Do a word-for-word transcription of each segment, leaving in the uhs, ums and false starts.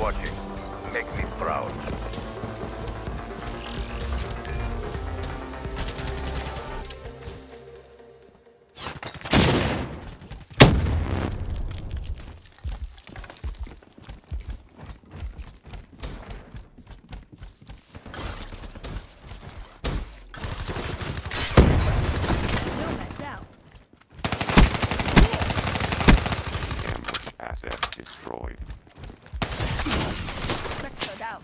watching. Make me proud. Asset destroyed. Sector down.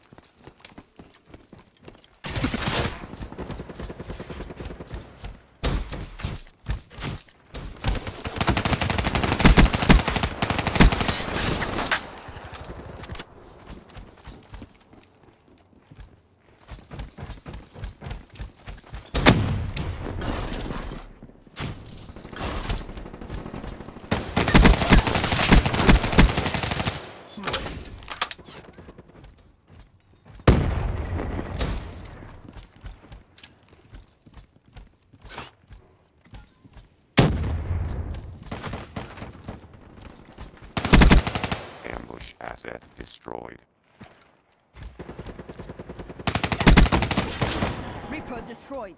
Asset destroyed. Reaper destroyed.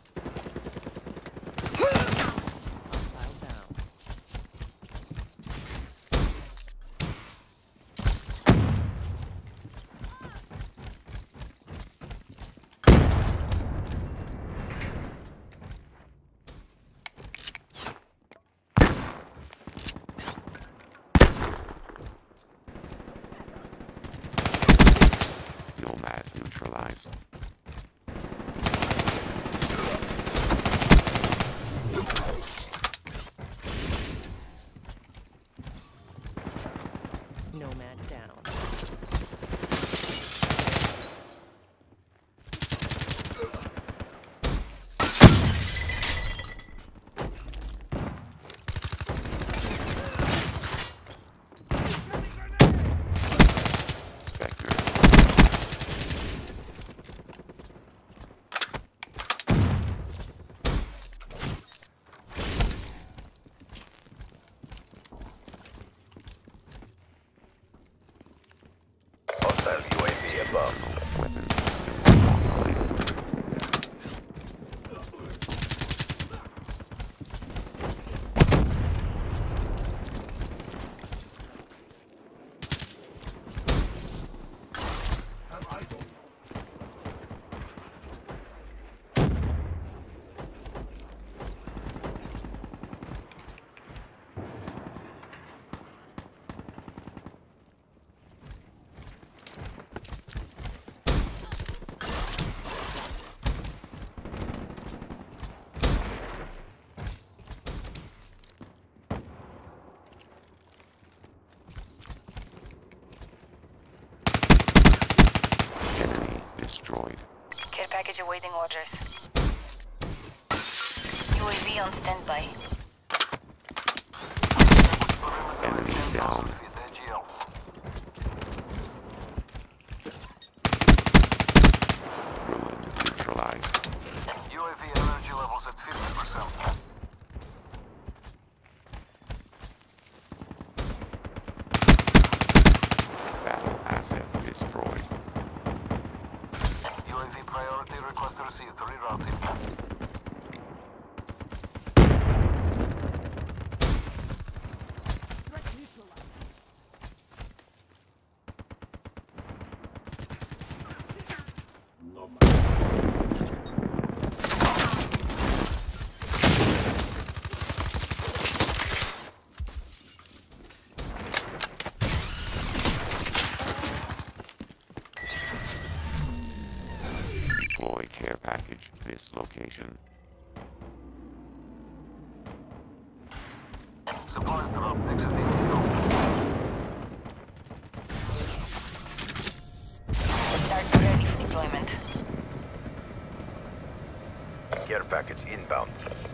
Nomad neutralized. Nomad down. Hostile U A V above. Weapons system online. Destroyed. Care package awaiting orders. U A V on standby. Enemy down. Ruin neutralized. U A V energy levels at fifty percent. Battle asset destroyed. U A V priority request received. Rerouting. Deploy care package this location. Supplies drop. Exiting. Start ready deployment. Care package inbound.